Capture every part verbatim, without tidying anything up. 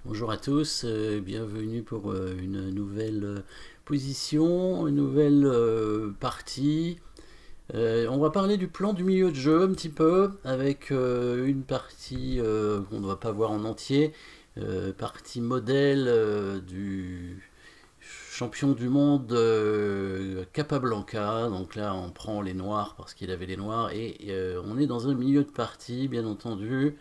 Bonjour à tous, euh, bienvenue pour euh, une nouvelle euh, position, une nouvelle euh, partie. Euh, on va parler du plan du milieu de jeu un petit peu, avec euh, une partie euh, qu'on ne va pas voir en entier, euh, partie modèle euh, du champion du monde euh, Capablanca. Donc là on prend les noirs parce qu'il avait les noirs et euh, on est dans un milieu de partie bien entendu.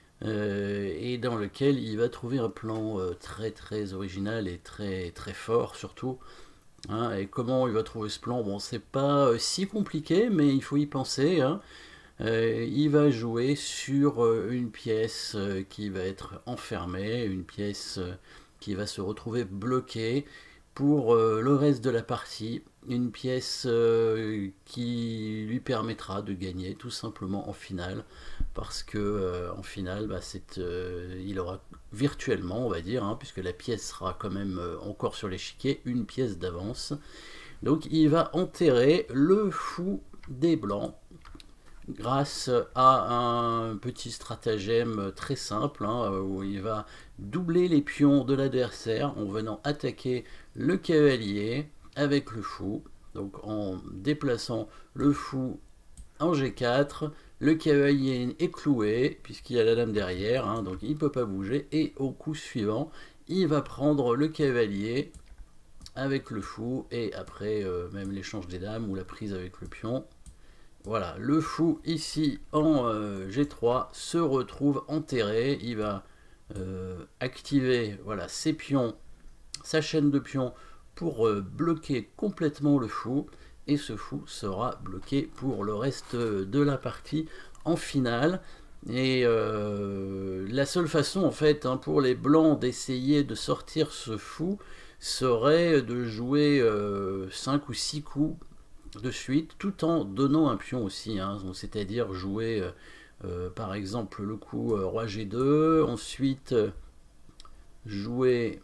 Euh, et dans lequel il va trouver un plan euh, très très original et très très fort surtout. Hein. Et comment il va trouver ce plan? Bon, c'est pas euh, si compliqué, mais il faut y penser. Hein. Euh, il va jouer sur euh, une pièce euh, qui va être enfermée, une pièce euh, qui va se retrouver bloquée pour euh, le reste de la partie, une pièce euh, qui lui permettra de gagner tout simplement en finale, parce que euh, en finale, bah, c'est, euh, il aura virtuellement, on va dire, hein, puisque la pièce sera quand même euh, encore sur l'échiquier, une pièce d'avance. Donc il va enterrer le fou des blancs grâce à un petit stratagème très simple, hein, où il va doubler les pions de l'adversaire en venant attaquer le cavalier avec le fou. Donc en déplaçant le fou en G quatre, le cavalier est cloué puisqu'il y a la dame derrière, hein, donc il ne peut pas bouger, et au coup suivant il va prendre le cavalier avec le fou, et après euh, même l'échange des dames ou la prise avec le pion. Voilà, le fou ici en euh, G trois se retrouve enterré. Il va euh, activer voilà, ses pions, sa chaîne de pions pour euh, bloquer complètement le fou. Et ce fou sera bloqué pour le reste de la partie en finale. Et euh, la seule façon en fait hein, pour les blancs d'essayer de sortir ce fou serait de jouer euh, cinq ou six coups de suite, tout en donnant un pion aussi, hein, c'est-à-dire jouer euh, euh, par exemple le coup euh, roi G deux, ensuite euh, jouer,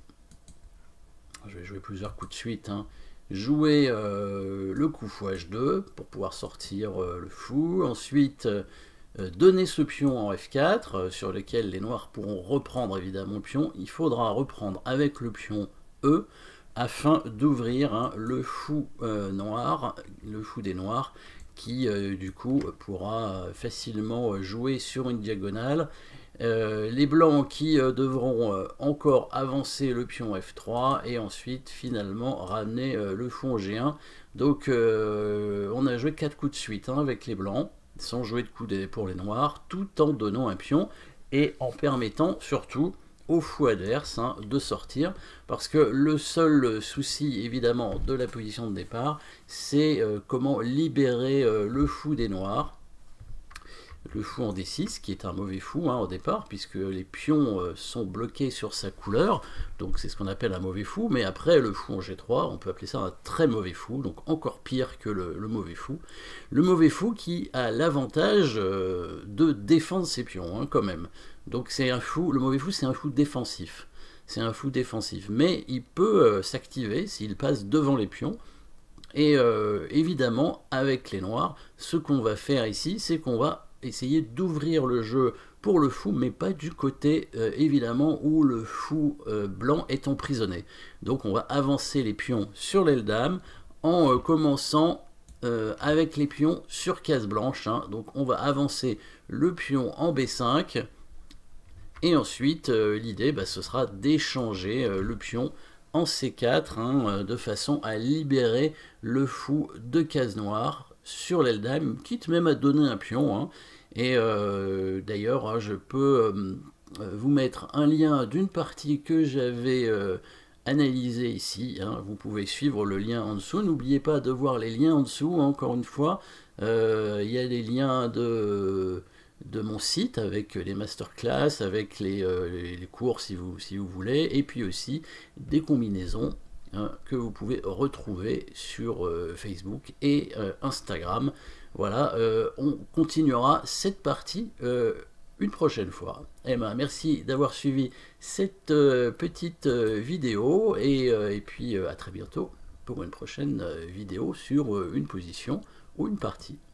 je vais jouer plusieurs coups de suite, hein, jouer euh, le coup fou H deux pour pouvoir sortir euh, le fou, ensuite euh, donner ce pion en F quatre euh, sur lequel les noirs pourront reprendre évidemment le pion. Il faudra reprendre avec le pion E afin d'ouvrir hein, le fou euh, noir, le fou des noirs, qui euh, du coup pourra facilement jouer sur une diagonale. Euh, les blancs qui euh, devront euh, encore avancer le pion F trois et ensuite finalement ramener euh, le fou en G un. Donc euh, on a joué quatre coups de suite hein, avec les blancs, sans jouer de coups pour les noirs, tout en donnant un pion et en permettant surtout au fou adverse hein, de sortir, parce que le seul souci évidemment de la position de départ, c'est euh, comment libérer euh, le fou des noirs, le fou en D six, qui est un mauvais fou hein, au départ, puisque les pions euh, sont bloqués sur sa couleur, donc c'est ce qu'on appelle un mauvais fou, mais après le fou en G trois, on peut appeler ça un très mauvais fou, donc encore pire que le, le mauvais fou. Le mauvais fou qui a l'avantage euh, de défendre ses pions, hein, quand même. Donc c'est un fou, le mauvais fou c'est un fou défensif, c'est un fou défensif, mais il peut euh, s'activer s'il passe devant les pions. Et euh, évidemment, avec les noirs, ce qu'on va faire ici, c'est qu'on va essayer d'ouvrir le jeu pour le fou, mais pas du côté, euh, évidemment, où le fou euh, blanc est emprisonné. Donc on va avancer les pions sur l'aile dame, en euh, commençant euh, avec les pions sur case blanche. Hein. Donc on va avancer le pion en B cinq, et ensuite euh, l'idée, bah, ce sera d'échanger euh, le pion en C quatre, hein, de façon à libérer le fou de case noire sur l'aile dame, quitte même à donner un pion. Hein. Et euh, d'ailleurs, hein, je peux euh, vous mettre un lien d'une partie que j'avais euh, analysée ici. Hein. Vous pouvez suivre le lien en dessous. N'oubliez pas de voir les liens en dessous, hein, encore une fois. Euh, il y a les liens de... de mon site avec les masterclass, avec les, euh, les cours si vous, si vous voulez, et puis aussi des combinaisons hein, que vous pouvez retrouver sur euh, Facebook et euh, Instagram. Voilà, euh, on continuera cette partie euh, une prochaine fois. Eh ben, merci d'avoir suivi cette euh, petite euh, vidéo, et, euh, et puis euh, à très bientôt pour une prochaine euh, vidéo sur euh, une position ou une partie.